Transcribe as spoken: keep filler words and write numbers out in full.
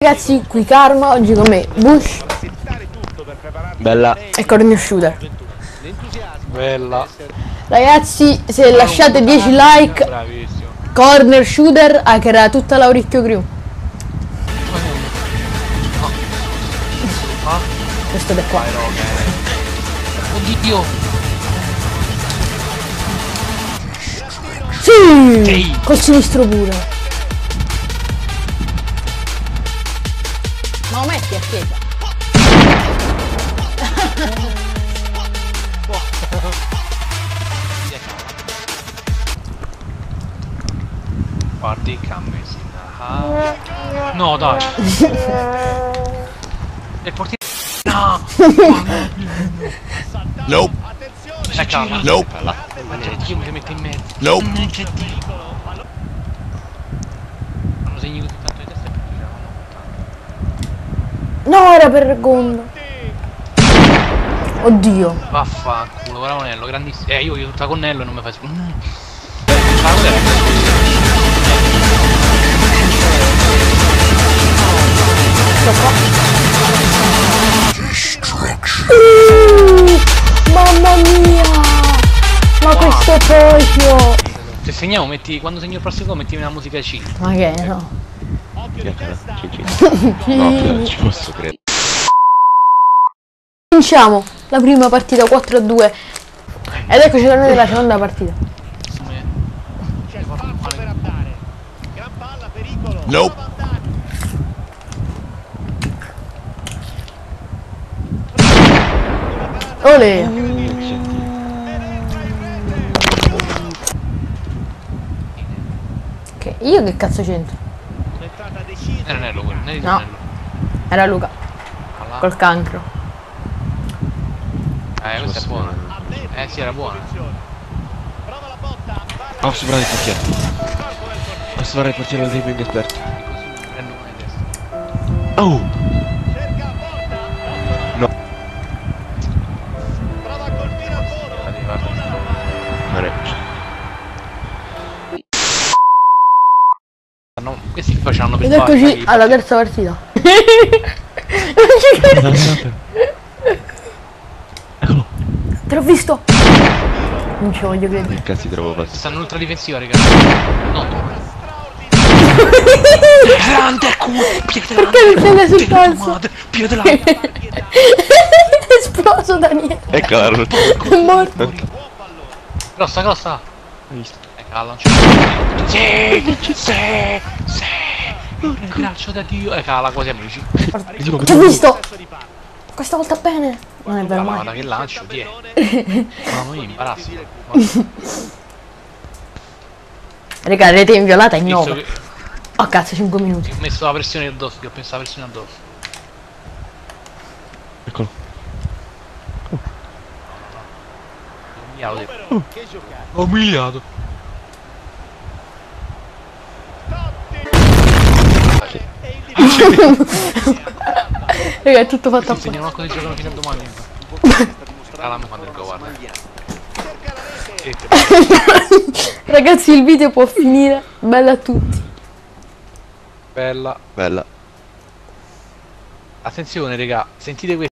Ragazzi, qui Karma, oggi con me Bush. Bella. E Corner Shooter. Bella. Ragazzi, se lasciate dieci like, Bravissimo. Corner Shooter hackerà tutta l'Auricchio Crew. Ah? Questo da qua. Oddio. Sì! Sì. Col sinistro pure. Ma lo metti a chiesa? Guardi che ha messo in ah. No dai. E porti. No. Nope. Eh calma. Nope. Io mi metto in mezzo. Nope. Non c'è tipo. Hanno segni così tanto di testa e poi No, era per Gondo. Oddio. vaffanculo, guarda Monello, grandissimo. Eh io io tutta Connello e non mi fai esplodere. Uh, mamma mia! Ma questo pocio! Se segniamo metti. Quando segno il prossimo mettimi la musica C. Ma che no? No, ci posso credere. Vinciamo la prima partita quattro a due. Ed eccoci da noi della seconda partita. Nope. Olè! Che io che cazzo c'entro? Eh non è lui, non è di No. Tonello. Era Luca, Allà. col cancro. Eh questa è buona. Eh sì era buona. Oh, sopra il portiere. Oh, sopra il portiere del team esperto. Prendo una di testa. Oh! No. Non è. No, questi facevano per Ed fare, eccoci dai, alla terza partita. Non ci credo. Eccolo. Te l'ho visto. Non ci voglio credere. Che cazzo ti trovo fatto? stanno ultra difensiva raga. No. Grande culo, piede Perché mi prende sul calcio? Piede là. È esploso Daniele. Eccolo. È morto. Grossa, grossa. Hai visto? Eh calla, non c'è. Sì, sì, sì. Un braccio da Dio. Eh cala, quasi amici. Ti ho visto. Questa volta bene. Non è vero mai. Guarda che lancio, ti è. Mamma mia, imbarazzo. Raga, rete inviolata in Visto nove. che- Oh cazzo, cinque minuti. Ho messo la pressione addosso, ti ho messo la pressione addosso. Eccolo. Umiliato. Ho umiliato. Raga, è tutto fatto Ti apposta. insegnano una cosa di giocare fino a domani. Ah, mi quando il go, guarda. E- Ragazzi, il video può finire. Bella a tutti. Bella. Bella. Attenzione, raga, sentite questo.